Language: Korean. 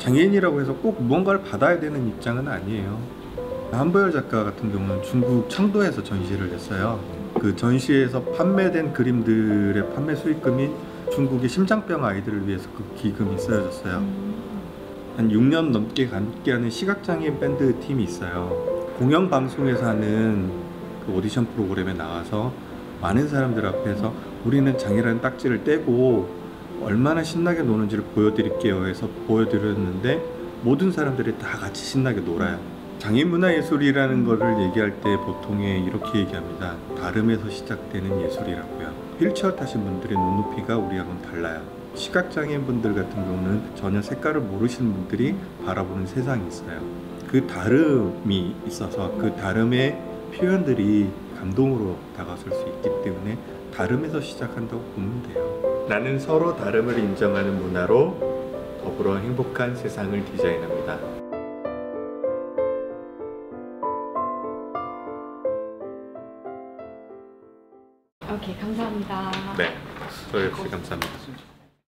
장애인이라고 해서 꼭 무언가를 받아야 되는 입장은 아니에요. 한보열 작가 같은 경우는 중국 청도에서 전시를 했어요. 그 전시에서 판매된 그림들의 판매 수익금이 중국의 심장병 아이들을 위해서 그 기금이 쓰여졌어요. 한 6년 넘게 함께하는 시각장애인 밴드 팀이 있어요. 공영방송에서 하는 그 오디션 프로그램에 나와서 많은 사람들 앞에서 우리는 장애라는 딱지를 떼고 얼마나 신나게 노는지를 보여드릴게요 해서 보여드렸는데 모든 사람들이 다 같이 신나게 놀아요. 장애문화예술이라는 거를 얘기할 때 보통 이렇게 얘기합니다. 다름에서 시작되는 예술이라고요. 휠체어 타신 분들의 눈높이가 우리하고는 달라요. 시각장애인분들 같은 경우는 전혀 색깔을 모르시는 분들이 바라보는 세상이 있어요. 그 다름이 있어서 그 다름의 표현들이 감동으로 다가설 수 있기 때문에 다름에서 시작한다고 보면 돼요. 나는 서로 다름을 인정하는 문화로 더불어 행복한 세상을 디자인합니다. 오케이, 감사합니다. 네, 저 역시 감사합니다.